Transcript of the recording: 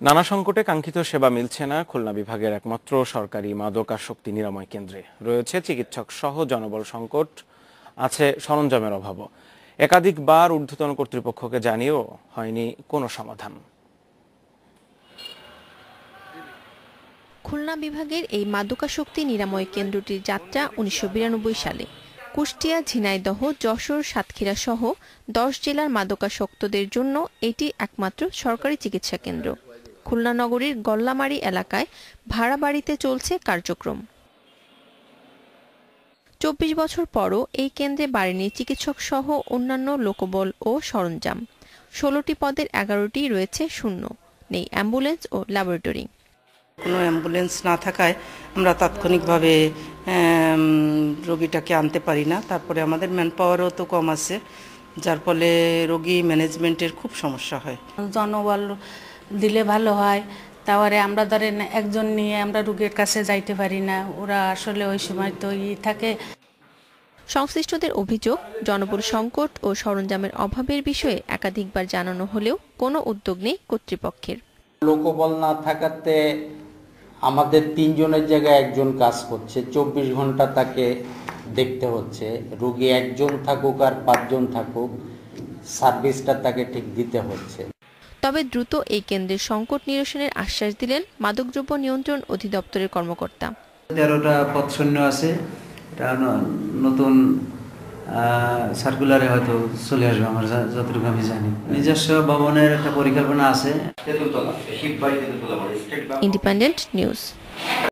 নানা সংকটে কাঙ্ক্ষিত সেবা মিলছে না খুলনা বিভাগের একমাত্র সরকারি মাদকাসক্তি নিরাময় কেন্দ্রে। রয়েছে চিকিৎসক সহ জনবল সংকট, আছে সরঞ্জামের অভাবও। একাধিকবার ঊর্ধ্বতন কর্তৃপক্ষকে জানিয়েও হয়নি কোনো সমাধান। খুলনা বিভাগের এই মাদকাসক্তি নিরাময় কেন্দ্রটির যাত্রা ১৯৯২ সালে। কুষ্টিয়া, ঝিনাইদহ, যশোর, সাতক্ষীরা সহ ১০ জেলার মাদকাসক্তদের জন্য এটি একমাত্র সরকারি চিকিৎসা কেন্দ্র। খুলনা নগরীর গল্লামারী এলাকায় ভাড়া বাড়িতে চলছে কার্যক্রম। ২৪ বছর পরও এই কেন্দ্রে বাড়েনি চিকিৎসক সহ অন্যান্য লোকবল ও সরঞ্জাম। ১৬টি পদের ১১টি রয়েছে শূন্য, নেই অ্যাম্বুলেন্স ও ল্যাবরেটরি। কোনো অ্যাম্বুলেন্স না থাকায় আমরা তাৎক্ষণিকভাবে রোগীটাকে আনতে পারি না। তারপরে আমাদের ম্যান পাওয়ারও তো কম আছে, যার ফলে রোগী ম্যানেজমেন্টের খুব সমস্যা হয়। জনবল দিলে ভালো হয়, তারপরে আমরা ধরেন একজন নিয়ে আমরা রোগীর কাছে যাইতে পারি না, ওরা আসলে ওই সময় তো থাকে। সংশ্লিষ্টদের অভিযোগ, জনবল সংকট ও সরঞ্জামের অভাবের বিষয়ে একাধিকবার জানানো হলেও কোনো উদ্যোগ নেই কর্তৃপক্ষের। লোকবল না থাকাতে আমাদের ৩ জনের জায়গায় একজন কাজ করছে, ২৪ ঘন্টা তাকে দেখতে হচ্ছে। রোগী একজন থাকুক আর ৫ জন থাকুক, সার্ভিসটা তাকে ঠিক দিতে হচ্ছে। তবে দ্রুত এই কেন্দ্রের সংকট নিরসনের আশ্বাস দিলেন মাদকদ্রব্য নিয়ন্ত্রণ অধিদপ্তরের কর্মকর্তা। ১৩টা পদ শূন্য আছে, এটা নতুন সার্কুলারে হয়তো চলে আসবে, আমার যতটুকু আমি জানি। নিজস্ব ভবনের একটা পরিকল্পনা আছে। Independent news.